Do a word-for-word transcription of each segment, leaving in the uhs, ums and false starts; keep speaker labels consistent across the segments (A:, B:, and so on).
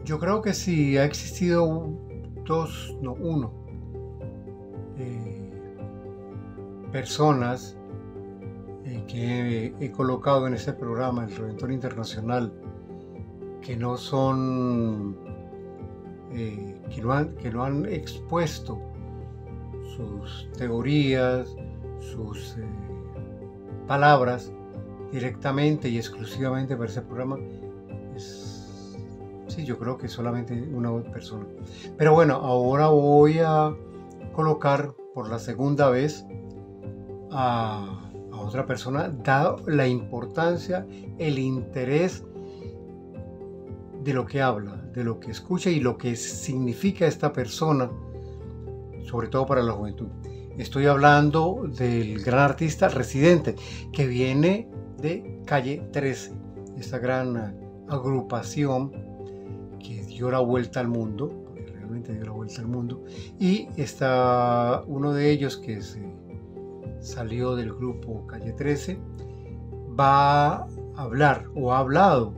A: Yo creo que sí ha existido dos, no uno, eh, personas eh, que he, he colocado en este programa, el Redentor Internacional, que no son, eh, que, no han, que no han expuesto sus teorías, sus eh, palabras directamente y exclusivamente para ese programa. Es, sí, yo creo que solamente una persona. Pero bueno, ahora voy a colocar por la segunda vez a, a otra persona, dado la importancia, el interés de lo que habla, de lo que escucha y lo que significa esta persona, sobre todo para la juventud. Estoy hablando del gran artista Residente, que viene de Calle trece, esta gran agrupación que dio la vuelta al mundo, porque realmente dio la vuelta al mundo, y está uno de ellos que se salió del grupo Calle trece, va a hablar o ha hablado,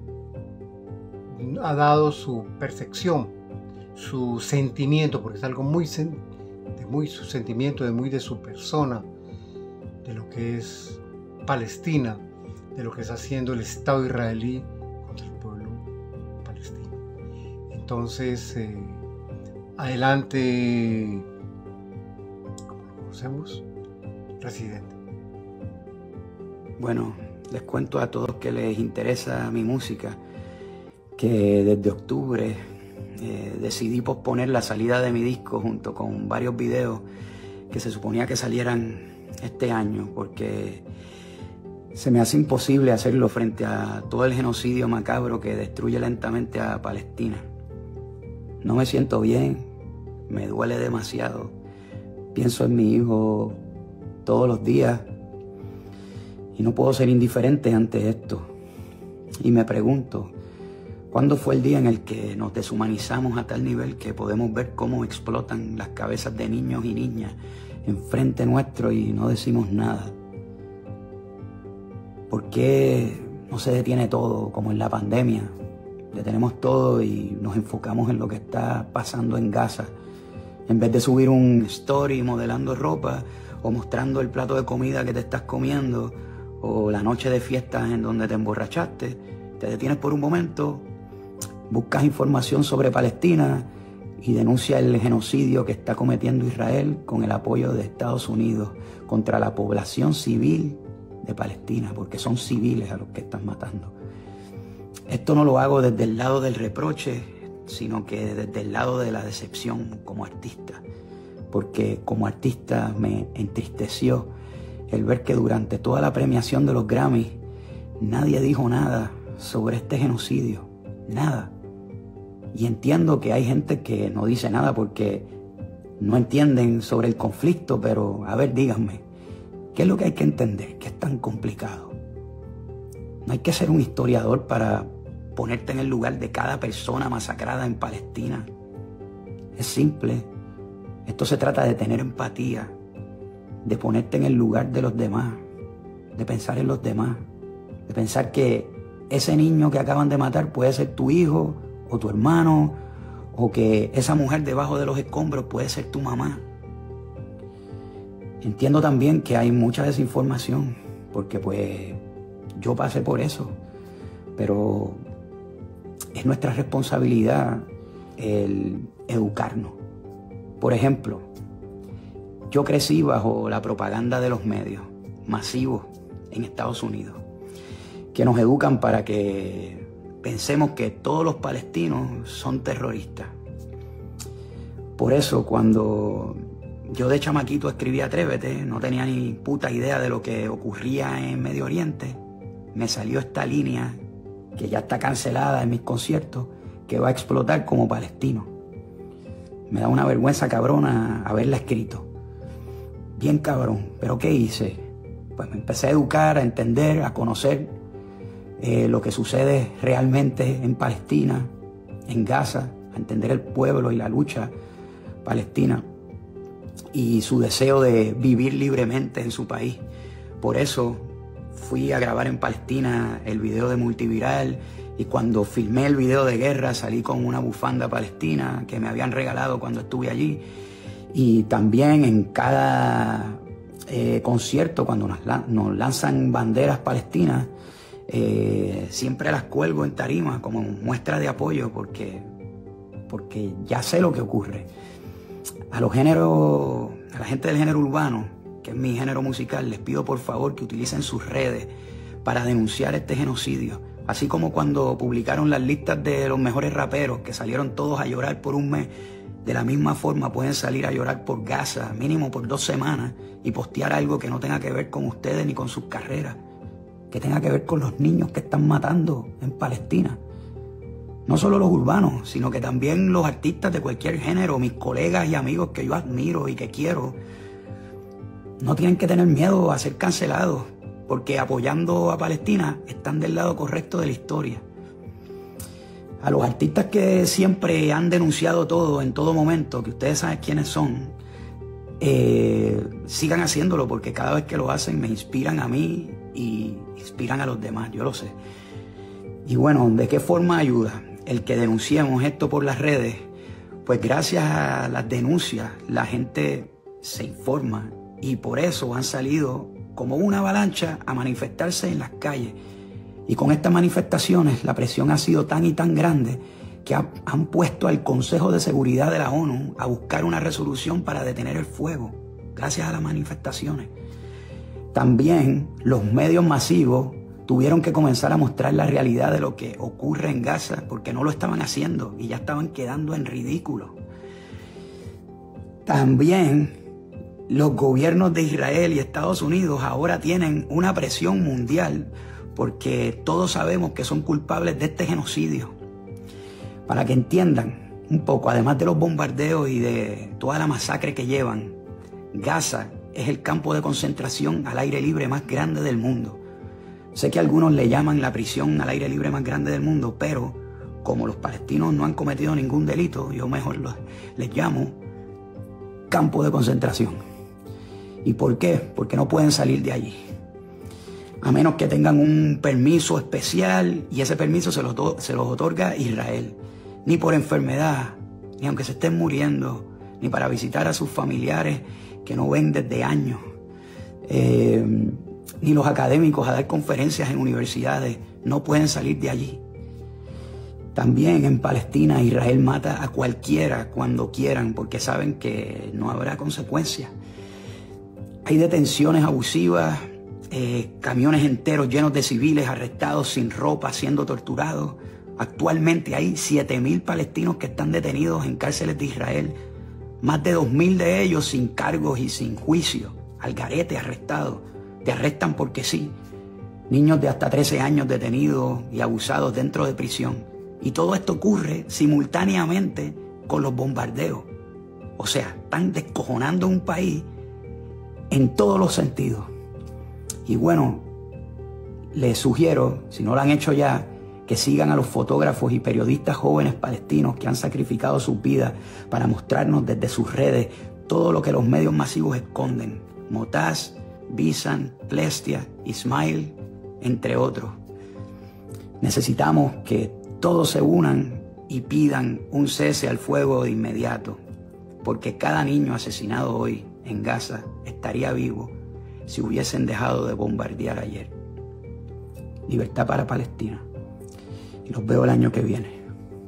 A: ha dado su percepción, su sentimiento, porque es algo muy, de muy su sentimiento, de muy de su persona, de lo que es Palestina, de lo que está haciendo el Estado israelí contra el pueblo palestino. Entonces, eh, adelante, como lo conocemos, Residente.
B: Bueno, les cuento a todos que les interesa mi música, que desde octubre eh, decidí posponer la salida de mi disco junto con varios videos que se suponía que salieran este año, porque se me hace imposible hacerlo frente a todo el genocidio macabro que destruye lentamente a Palestina. No me siento bien, me duele demasiado. Pienso en mi hijo todos los días y no puedo ser indiferente ante esto. Y me pregunto, ¿cuándo fue el día en el que nos deshumanizamos a tal nivel que podemos ver cómo explotan las cabezas de niños y niñas enfrente nuestro y no decimos nada? ¿Por qué no se detiene todo como en la pandemia? Detenemos todo y nos enfocamos en lo que está pasando en Gaza. En vez de subir un story modelando ropa o mostrando el plato de comida que te estás comiendo o la noche de fiestas en donde te emborrachaste, te detienes por un momento, buscas información sobre Palestina y denuncia el genocidio que está cometiendo Israel con el apoyo de Estados Unidos contra la población civil de Palestina, porque son civiles a los que están matando. Esto no lo hago desde el lado del reproche, sino que desde el lado de la decepción como artista, porque como artista me entristeció el ver que durante toda la premiación de los Grammys nadie dijo nada sobre este genocidio, nada. Y entiendo que hay gente que no dice nada porque no entienden sobre el conflicto, pero a ver, díganme, ¿qué es lo que hay que entender? ¿Qué es tan complicado? No hay que ser un historiador para ponerte en el lugar de cada persona masacrada en Palestina. Es simple. Esto se trata de tener empatía, de ponerte en el lugar de los demás, de pensar en los demás, de pensar que ese niño que acaban de matar puede ser tu hijo o tu hermano, o que esa mujer debajo de los escombros puede ser tu mamá. Entiendo también que hay mucha desinformación, porque pues yo pasé por eso, pero es nuestra responsabilidad el educarnos. Por ejemplo, yo crecí bajo la propaganda de los medios masivos en Estados Unidos, que nos educan para que pensemos que todos los palestinos son terroristas. Por eso, cuando yo de chamaquito escribí Atrévete, no tenía ni puta idea de lo que ocurría en Medio Oriente, me salió esta línea, que ya está cancelada en mis conciertos, que va a explotar como palestino. Me da una vergüenza cabrona haberla escrito. Bien cabrón, pero ¿qué hice? Pues me empecé a educar, a entender, a conocer Eh, lo que sucede realmente en Palestina, en Gaza, a entender el pueblo y la lucha palestina y su deseo de vivir libremente en su país. Por eso fui a grabar en Palestina el video de Multiviral, y cuando filmé el video de guerra salí con una bufanda palestina que me habían regalado cuando estuve allí. Y también en cada eh, concierto, cuando nos, nos lanzan banderas palestinas, eh, siempre las cuelgo en tarima como muestra de apoyo, porque, porque ya sé lo que ocurre. A los géneros, a la gente del género urbano, que es mi género musical, les pido por favor que utilicen sus redes para denunciar este genocidio. Así como cuando publicaron las listas de los mejores raperos, que salieron todos a llorar por un mes, de la misma forma pueden salir a llorar por Gaza, mínimo por dos semanas, y postear algo que no tenga que ver con ustedes ni con sus carreras, que tenga que ver con los niños que están matando en Palestina. No solo los urbanos, sino que también los artistas de cualquier género, mis colegas y amigos que yo admiro y que quiero, no tienen que tener miedo a ser cancelados, porque apoyando a Palestina están del lado correcto de la historia. A los artistas que siempre han denunciado todo en todo momento, que ustedes saben quiénes son, eh, sigan haciéndolo, porque cada vez que lo hacen me inspiran a mí y inspiran a los demás, yo lo sé. Y bueno, ¿de qué forma ayuda el que denunciemos esto por las redes? Pues gracias a las denuncias la gente se informa, y por eso han salido como una avalancha a manifestarse en las calles. Y con estas manifestaciones la presión ha sido tan y tan grande que ha, han puesto al Consejo de Seguridad de la ONU a buscar una resolución para detener el fuego, gracias a las manifestaciones. También los medios masivos tuvieron que comenzar a mostrar la realidad de lo que ocurre en Gaza, porque no lo estaban haciendo y ya estaban quedando en ridículo. También los gobiernos de Israel y Estados Unidos ahora tienen una presión mundial, porque todos sabemos que son culpables de este genocidio. Para que entiendan un poco, además de los bombardeos y de toda la masacre que llevan, Gaza es el campo de concentración al aire libre más grande del mundo. Sé que algunos le llaman la prisión al aire libre más grande del mundo, pero como los palestinos no han cometido ningún delito, yo mejor los, les llamo campo de concentración. ¿Y por qué? Porque no pueden salir de allí, a menos que tengan un permiso especial, y ese permiso se los, se los otorga Israel. Ni por enfermedad, ni aunque se estén muriendo, ni para visitar a sus familiares que no ven desde años, eh, ni los académicos a dar conferencias en universidades, no pueden salir de allí. También en Palestina Israel mata a cualquiera cuando quieran, porque saben que no habrá consecuencias. Hay detenciones abusivas, eh, camiones enteros llenos de civiles arrestados sin ropa, siendo torturados. Actualmente hay siete mil palestinos que están detenidos en cárceles de Israel, más de dos mil de ellos sin cargos y sin juicio, al garete, arrestados. Te arrestan porque sí. Niños de hasta trece años detenidos y abusados dentro de prisión. Y todo esto ocurre simultáneamente con los bombardeos. O sea, están descojonando un país en todos los sentidos. Y bueno, les sugiero, si no lo han hecho ya, que sigan a los fotógrafos y periodistas jóvenes palestinos que han sacrificado sus vidas para mostrarnos desde sus redes todo lo que los medios masivos esconden. Motaz, Bisan, Plestia, Ismail, entre otros. Necesitamos que todos se unan y pidan un cese al fuego de inmediato, porque cada niño asesinado hoy en Gaza estaría vivo si hubiesen dejado de bombardear ayer. Libertad para Palestina. Y los veo el año que viene.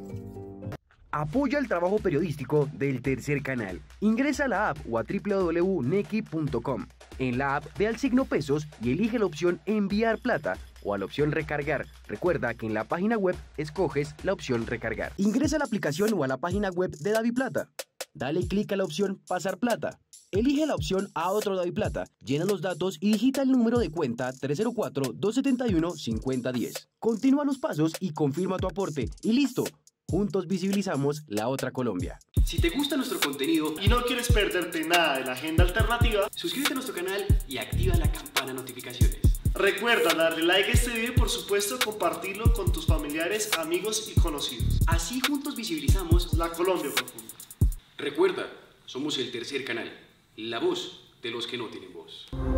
C: Apoya el trabajo periodístico del Tercer Canal. Ingresa a la app o a w w w punto neki punto com. En la app ve al signo pesos y elige la opción enviar plata o a la opción recargar. Recuerda que en la página web escoges la opción recargar. Ingresa a la aplicación o a la página web de DaviPlata. Dale clic a la opción pasar plata. Elige la opción a otro DaviPlata, llena los datos y digita el número de cuenta tres cero cuatro, dos siete uno, cinco cero uno cero. Continúa los pasos y confirma tu aporte. Y listo. Juntos visibilizamos la otra Colombia.
D: Si te gusta nuestro contenido y no quieres perderte nada de la agenda alternativa,
E: suscríbete a nuestro canal y activa la campana de notificaciones.
D: Recuerda darle like a este video y por supuesto compartirlo con tus familiares, amigos y conocidos.
E: Así juntos visibilizamos
D: la Colombia profunda.
E: Recuerda, somos el Tercer Canal, la voz de los que no tienen voz.